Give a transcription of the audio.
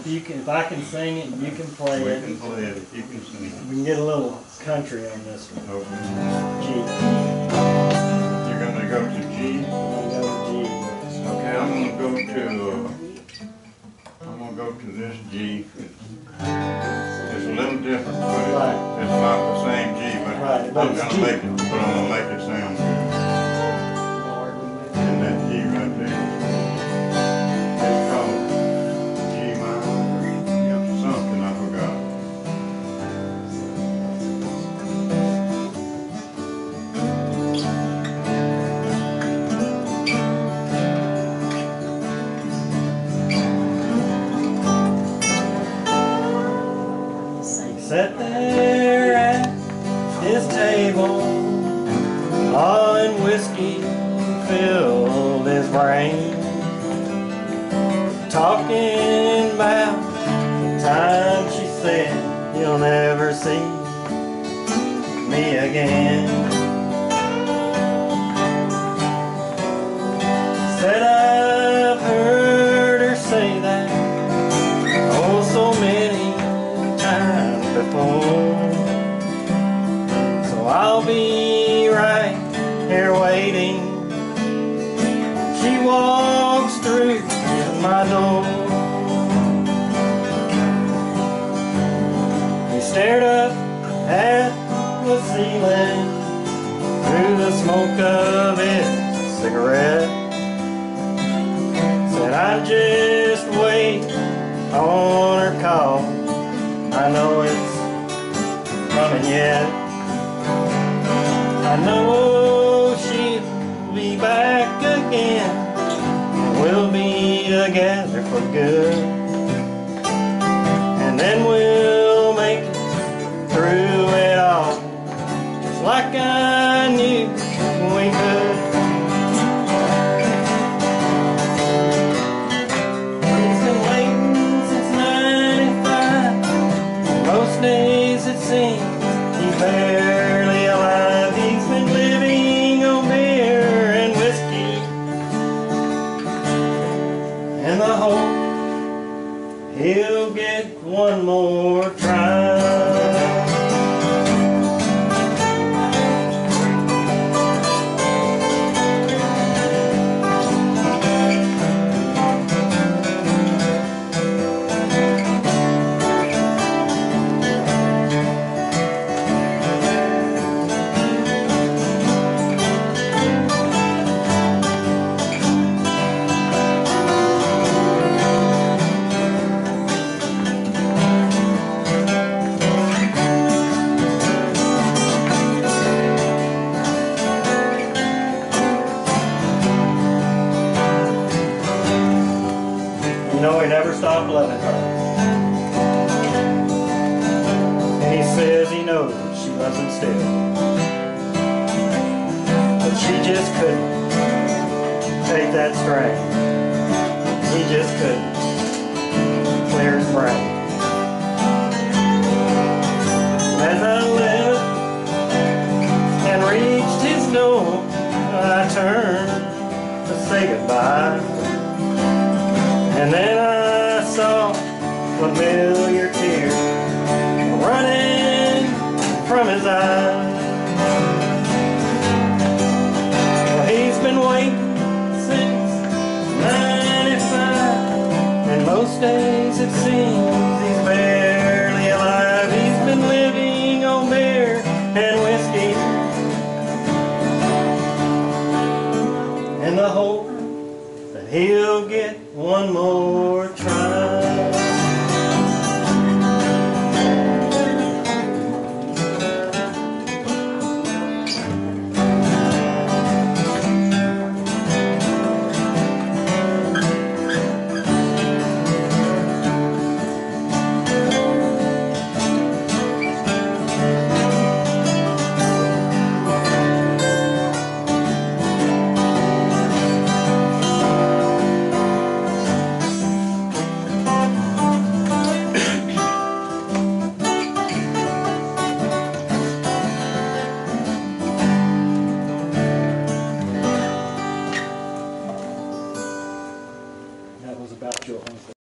if I can sing it and you can play We it, can play it if you can sing it. we can get a little country on this one. Okay. G. You're gonna go to G. I'm gonna go to G. Okay, I'm gonna go to this G. It's a little different, but it's not the same G, but Right, but I'm it's gonna G. make it sound good. And that G right there. It's called G minor. Something I forgot. Sat there at his table, all in whiskey filled his brain, talking about the time she said you'll never see me again. Said I've heard her say that oh so many times before, so I'll be right here waiting. She walks through my door. He stared up at the ceiling through the smoke of his cigarette. Said I'd just wait on her call, I know it's coming yet. I know she'll be back again, and we'll be together for good. And then we'll make it through it all, just like I knew we could. He's been waiting since '95. Most days it seems he's barely alive. He's been living on beer and whiskey, and the hope he'll get one more try. You know, he never stopped loving her. And he says he knows she loves him still. But she just couldn't take that strain. He just couldn't clear his brain. As I left and reached his door, I turned to say goodbye. And then I saw familiar tears running from his eyes. Well, he's been waiting since '95, and most days it seems he's barely alive. He's been living on beer and whiskey, and the hope that he'll get one more try. That was about your